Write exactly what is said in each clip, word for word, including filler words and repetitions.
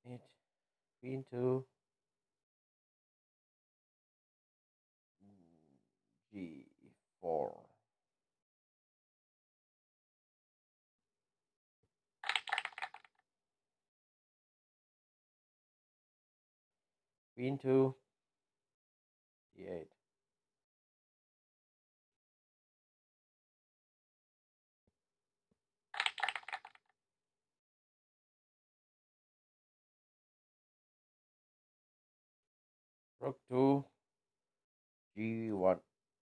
It queen to g four. Queen to d eight. Rook to g one.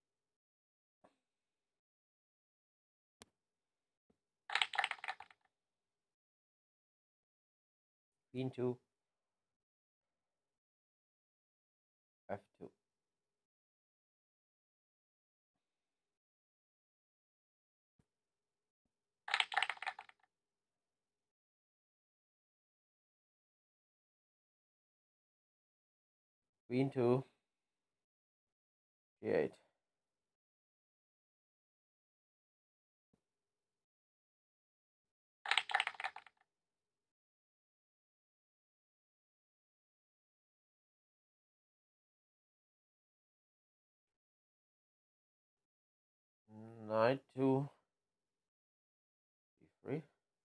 Queen to f two. Queen to g eight. Knight to d three.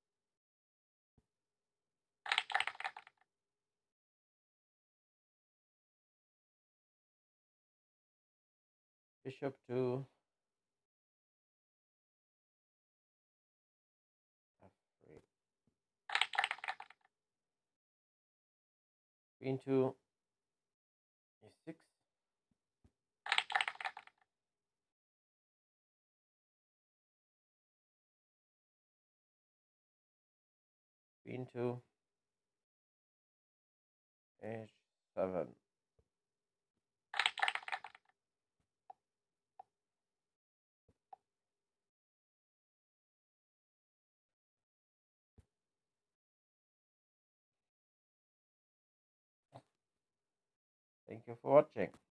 Bishop to f three. Queen to e six. Queen to h seven. Thank you for watching.